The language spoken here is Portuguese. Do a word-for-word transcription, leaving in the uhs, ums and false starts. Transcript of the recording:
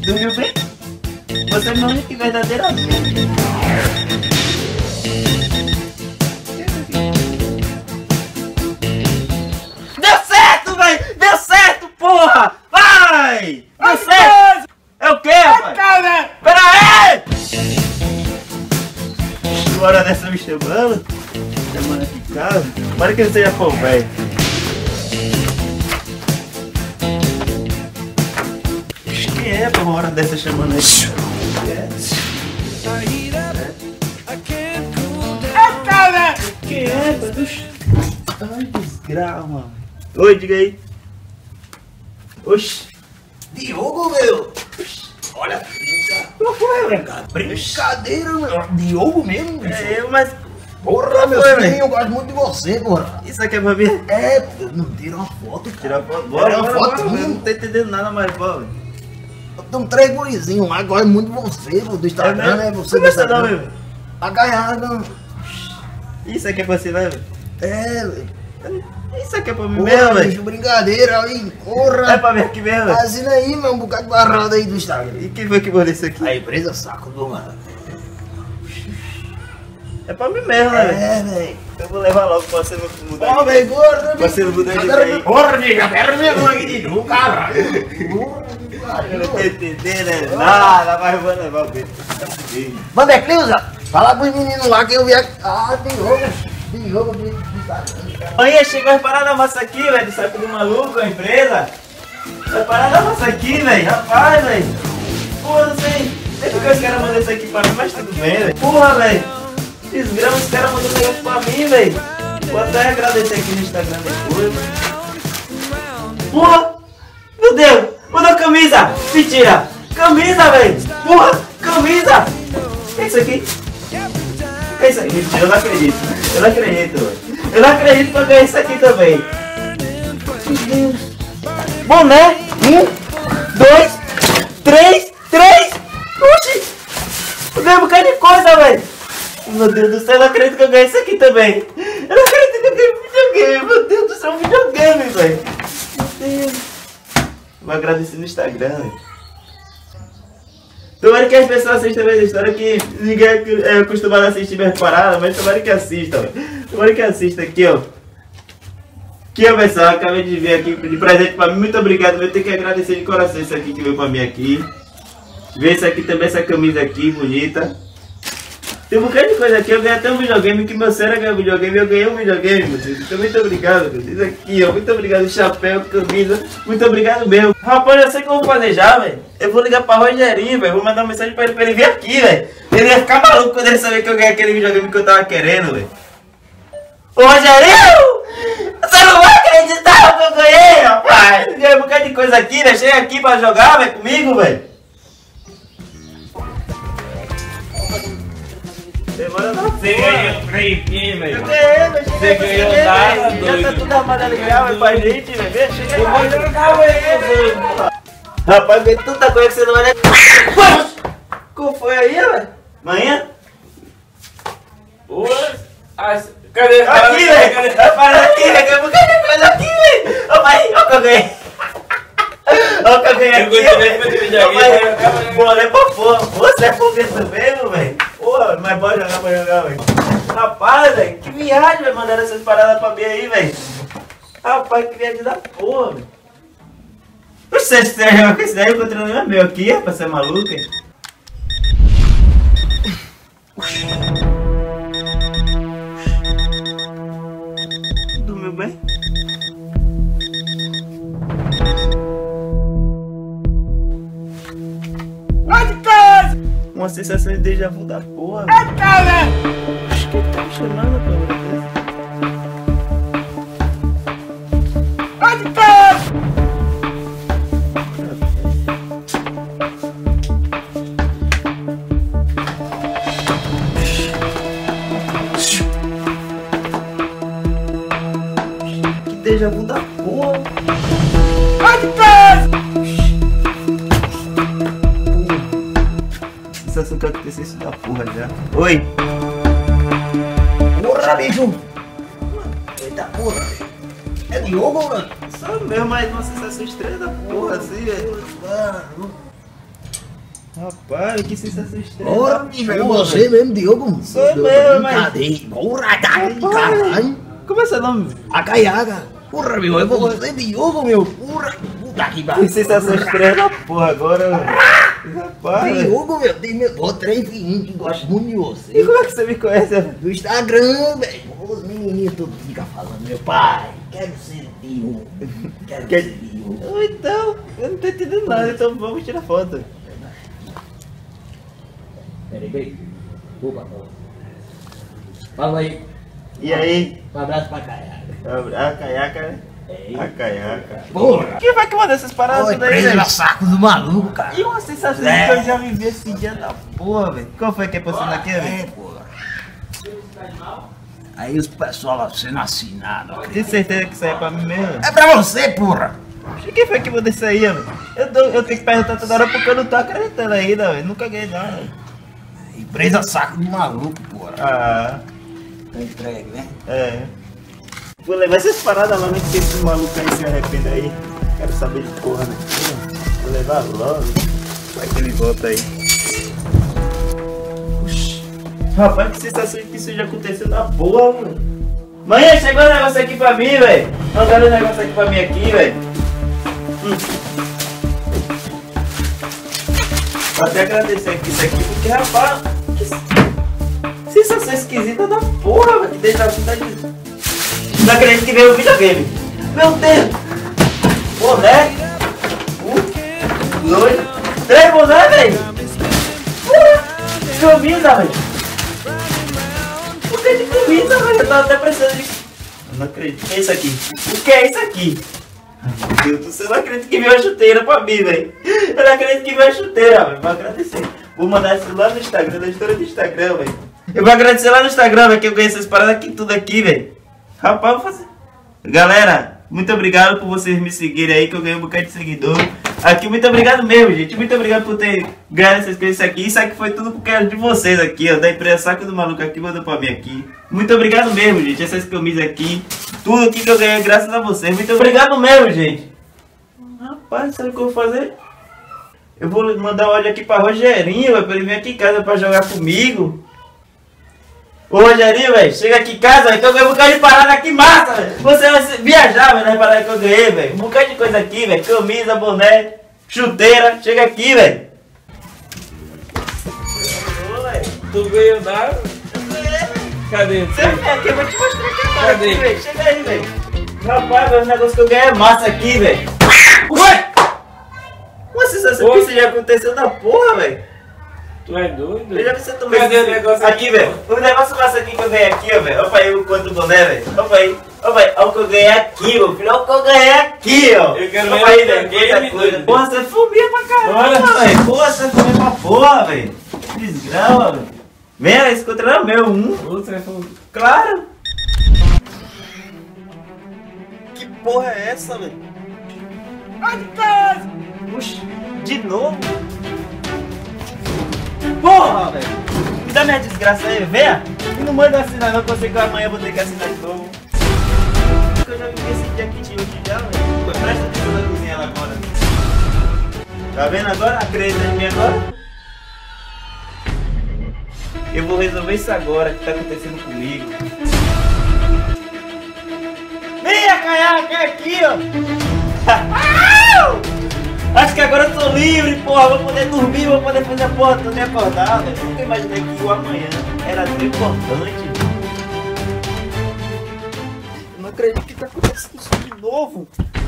Dormiu bem? Você é meu único e verdadeiro amigo. Deu certo, velho! Deu certo, porra! Vai! Deu certo! É o quê, rapaz? Pera aí! Hora dessa me chamando? Chamando aqui em casa? Para que ele seja pão, velho. Quem é, pô, uma hora dessa chamando aí? É, cara! Quem é, pô? Ai, desgrama. Oi, diga aí. Oxi. Diogo, meu! Olha, Qual foi, velho? brincadeira, meu! Diogo mesmo, bicho! É eu, mas... Porra, meu foi, filho, velho? eu gosto muito de você, porra! Isso aqui é pra mim? É, não tira uma foto, cara. Tirar foto? Bora, Tira uma bora, foto, bora, minha. eu não tô entendendo nada mais, pô. Tem três gurizinhos lá, gosto muito de você, do Instagram, né? Você Como é seu Instagram. nome, velho? A Gaiaga. Isso aqui é pra você, né, velho? É, velho. Isso aqui é pra mim Porra, mesmo, velho? bicho, brincadeira aí, porra. É pra mim aqui mesmo, velho? Assina aí, meu, um bocado de barrada aí do Instagram. E quem foi que mandou isso aqui? A empresa saco do mano. É pra mim mesmo, né, velho? É, velho. Eu vou levar logo pra você não mudar. Ó, velho, gordo, Você não mudou de Agora, ideia. porra, bicho, aperta minha mão aqui de novo, caralho. Eu não tô entendendo nada, mas eu vou levar o bicho. Vander Cleusa, fala pros meninos lá que eu vi aqui. Ah, Diogo, Diogo de Instagram. Amanhã chegou as paradas massa aqui, velho, do saco do maluco, a empresa. As paradas massa aqui, velho, rapaz, velho. Porra, não sei. Nem porque os caras mandam isso aqui pra mim, mas tudo bem, velho. Porra, velho. Desgrama, os caras mandam negócio pra mim, velho. Vou até agradecer aqui no Instagram depois. Porra! Meu Deus! Mandou camisa! Mentira! Camisa, velho! Porra! Camisa! O que é isso aqui? O que é isso aqui? Mentira, eu não acredito. Eu não acredito, velho. Eu não acredito que eu ganhei isso aqui também. Meu Deus! Boné! Um, dois, três, três! Oxi! Eu ganhei um bocado de coisa, velho! Meu Deus do céu, eu não acredito que eu ganhei isso aqui também! Eu não acredito que eu ganhei um videogame! Meu Deus do céu, um videogame, velho! Meu Deus! Vou agradecer no Instagram, velho. Tomara que as pessoas assistam a minha história, que ninguém é acostumado a assistir minhas paradas, mas tomara que assistam, velho. Tomara que assistam aqui, ó. Aqui, ó, pessoal, acabei de ver aqui de presente pra mim. Muito obrigado, eu tenho que agradecer de coração isso aqui que veio pra mim aqui. Ver isso aqui também, essa camisa aqui, bonita. Tem um bocado de coisa aqui, eu ganhei até um videogame, que meu senhor ganhou um videogame, eu ganhei um videogame, meu Deus. Então, muito obrigado, meu Deus. Aqui, ó, muito obrigado, chapéu, camisa, muito obrigado mesmo. Rapaz, eu sei o que eu vou fazer já, velho. Eu vou ligar pra Rogerinho, velho, vou mandar uma mensagem pra ele, pra ele vir aqui, velho. Ele ia ficar maluco quando ele saber que eu ganhei aquele videogame que eu tava querendo, velho. Ô, Rogerinho! Você não vai acreditar no que eu ganhei, rapaz. Eu ganhei um bocado de coisa aqui, né? Chega aqui pra jogar, velho, comigo, velho. Demora não. Você ganhou três filhos, velho. Eu ganhei, velho. Você ganhou nada, Já doido. tá tudo arrumado ali, velho, pra gente, velho. Vem, chega Eu vou aí. jogar, velho. Rapaz, vem tanta coisa que você não vai... Qual foi aí, velho? Manhã? Oi. As- Cadê? Aqui, velho. Cadê? Rapaz, aqui, velho. Ganhei um bocado de coisa aqui, velho. Ô, pai, olha o que eu ganhei. Olha o que eu ganhei Eu aqui, gostei velho. desse videogame, Ô, pai, eu acabo- boné pra porra. Você é fogueiro mesmo, velho. Porra, mas bora jogar, bora jogar, velho. Rapaz, velho, que viagem, velho. Mandaram essas paradas pra mim aí, velho. Rapaz, que viagem da porra, velho. Você se você jogar com esse daí, o controle não é meu aqui, rapaz, você é maluco, hein? Dormiu bem? Uma sensação de déjà vu da porra. Acho que ele tá me chamando, pô. Que déjà vu da porra. Sensação que aconteceu isso da porra já. Oi! Porra, bicho! Eita porra! É Diogo, mano? Só mesmo, mas uma sensação estranha da porra assim, velho. Mano. Rapaz, que sensação estranha. Ora, bicho, é você mesmo, Diogo. Sou meu, mas- Cadê? Porra, caralho. Como é seu nome? A caiaga. Porra, meu, é você, Diogo, meu. Porra, puta que Que pariu. sensação estranha da porra agora, mano. Rapaz. Diogo, meu, tem meu, ó, três filhinhos que gostam muito de E você. como é que você me conhece? velho? Do Instagram, velho. Os menininhos tudo ficam falando, meu pai, quero ser Diogo. Quero Quer- ser Diogo. Então, eu não tô entendendo nada, então vamos tirar foto. Peraí, peraí. Opa, opa. Fala aí. E aí? Um abraço pra caiaga. A caiaca, né? É A caiaca. Porra. Quem vai que manda essas paradas Oi, daí, presa velho? no saco do maluco, cara. E uma sensação É. que eu já vivi esse dia da porra, velho. Qual foi que é passando aqui, É, velho? porra. Aí os pessoal sendo assinado. ó. Tem certeza que isso aí é pra mim mesmo? É pra você, porra. E quem foi que mandou isso aí, velho? Eu, tô- eu tenho que perguntar toda hora porque eu não tô acreditando ainda, velho. Nunca ganhei nada. E presa saco do maluco, porra. Ah, Tá entregue, né? é. Vou levar essas paradas lá, né? Que esse maluco aí se arrependa aí. Quero saber de porra, né? Vou levar logo. Vai que ele volta aí. Oxi. Rapaz, que sensação de que isso já aconteceu na boa, mano. Mãe, chegou um negócio aqui pra mim, velho. Mandaram um negócio aqui pra mim aqui, velho. Hum. Vou até agradecer aqui isso aqui, porque, rapaz, que sensação esquisita da porra, velho. Que deixa a vida de... Não acredito que veio o videogame. Meu Deus! Boné! Um, dois, três boné, velho! Uh, camisa, velho! Por que de camisa, velho? Eu tava até precisando de... Eu não acredito. O que é isso aqui? O que é isso aqui? Ai, meu Deus do céu, eu não acredito que veio a chuteira pra mim, velho! Eu não acredito que veio a chuteira, velho! Vou agradecer. Vou mandar isso lá no Instagram, na história do Instagram, velho. Eu vou agradecer lá no Instagram, velho, que eu ganhei essas paradas aqui, tudo aqui, velho. Rapaz, vou fazer. Galera, muito obrigado por vocês me seguirem aí, que eu ganhei um bocado de seguidor. Aqui, muito obrigado mesmo, gente. Muito obrigado por ter ganhado essas coisas aqui. Isso aqui foi tudo porque era de vocês aqui, ó. Da empresa Saco do Maluco aqui, mandou pra mim aqui. Muito obrigado mesmo, gente. Essas camisas aqui. Tudo aqui que eu ganhei graças a vocês. Muito obrigado mesmo, gente. Rapaz, sabe o que eu vou fazer? Eu vou mandar um áudio aqui pra Rogerinho, véio, pra ele vir aqui em casa pra jogar comigo. Ô Rogerinho, velho, chega aqui em casa, véio, que eu ganhei um bocado de parada aqui massa, velho. Você vai viajar, velho, nas paradas que eu ganhei, velho. Um bocado de coisa aqui, velho. Camisa, boné, chuteira. Chega aqui, velho. Ô, velho. Tu veio dar? Cadê? Você vem aqui, eu vou te mostrar aqui agora, Cadê? aqui, velho. Chega aí, velho. Rapaz, velho, o negócio que eu ganhei é massa aqui, velho. Ué! Uma sensação que Oi? isso já aconteceu na porra, velho. Tu é doido? Eu já vi você tomar Cadê esse- o negócio aqui, aqui, velho. O negócio massa aqui que eu ganhei aqui, ó, velho. Olha aí o quanto do boné, velho. Olha aí. Olha aí. Olha o que eu ganhei aqui, meu filho. Olha o que eu ganhei aqui, ó. Eu quero Olha ver aí, o velho. videogame, Quanta coisa. doido. Porra, você fumia pra caramba, Olha. velho. Porra, você fumia pra porra, velho. Desgrama, velho. Vem, esse contra era meu, um. Você é fogo. Claro. Que porra é essa, velho? Ai, cara. Oxi, de novo? Porra, velho! Me dá minha desgraça aí, venha! E não manda assinar não, que eu sei que amanhã eu vou ter que assinar de novo. Eu já vivi esse dia aqui de hoje já, velho. Presta atenção na cozinha lá agora. Tá vendo agora? Acredita em mim agora? Eu vou resolver isso agora, que tá acontecendo comigo. Venha, caiaca, aqui, ó! Acho que agora eu tô livre, porra, vou poder dormir, vou poder fazer a porra toda acordada. Eu nunca imaginei que o amanhã era tão importante. Eu não acredito que tá acontecendo isso de novo.